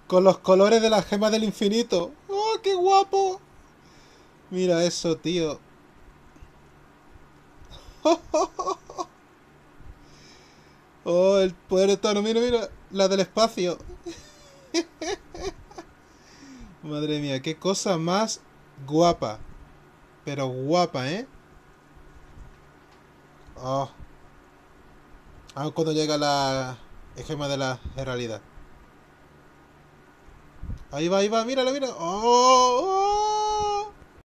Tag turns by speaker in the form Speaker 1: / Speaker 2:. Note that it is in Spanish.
Speaker 1: Con los colores de las gemas del infinito. ¡Oh, qué guapo! Mira eso, tío. Oh, el poder de Thanos. Mira, mira. La del espacio. Madre mía, qué cosa más guapa. Pero guapa, ¿eh? Oh. Ah, cuando llega la gema de la realidad. Ahí va, mírala, mira. ¡Oh!